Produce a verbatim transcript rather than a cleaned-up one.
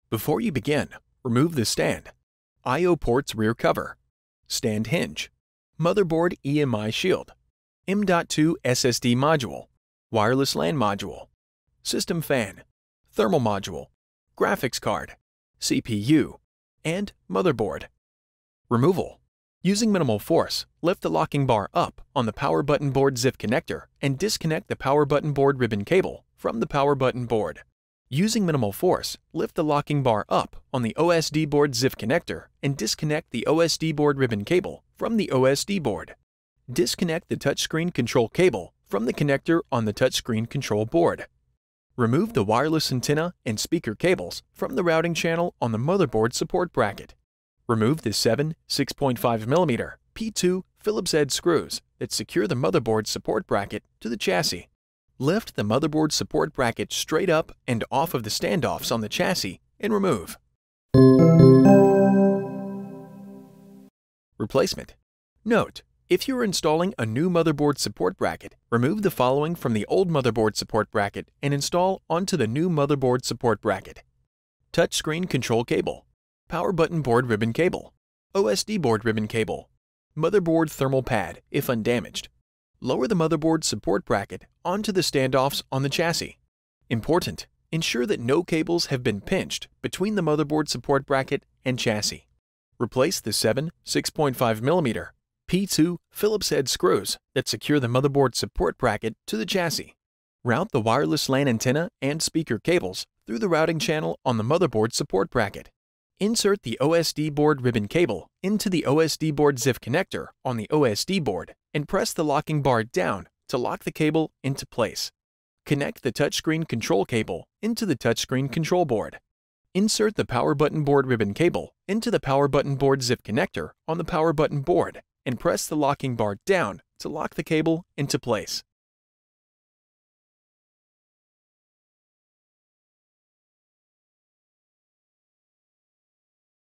Before you begin, remove the stand, I O port's rear cover, stand hinge, motherboard E M I shield, M dot two S S D module, wireless LAN module, system fan, thermal module, graphics card, C P U, and motherboard. Removal. Using minimal force, lift the locking bar up on the power button board zip connector and disconnect the power button board ribbon cable from the power button board. Using minimal force, lift the locking bar up on the O S D board zip connector and disconnect the O S D board ribbon cable from the O S D board. Disconnect the touchscreen control cable from the connector on the touchscreen control board. Remove the wireless antenna and speaker cables from the routing channel on the motherboard support bracket. Remove the seven six point five millimeter P two Phillips head screws that secure the motherboard support bracket to the chassis. Lift the motherboard support bracket straight up and off of the standoffs on the chassis and remove. Replacement. Note: if you are installing a new motherboard support bracket, remove the following from the old motherboard support bracket and install onto the new motherboard support bracket: touchscreen control cable, power button board ribbon cable, O S D board ribbon cable, motherboard thermal pad if undamaged. Lower the motherboard support bracket onto the standoffs on the chassis. Important: ensure that no cables have been pinched between the motherboard support bracket and chassis. Replace the seven six point five millimeter P two Phillips head screws that secure the motherboard support bracket to the chassis. Route the wireless LAN antenna and speaker cables through the routing channel on the motherboard support bracket. Insert the O S D board ribbon cable into the O S D board zip connector on the O S D board and press the locking bar down to lock the cable into place. Connect the touchscreen control cable into the touchscreen control board. Insert the power button board ribbon cable into the power button board zip connector on the power button board and press the locking bar down to lock the cable into place.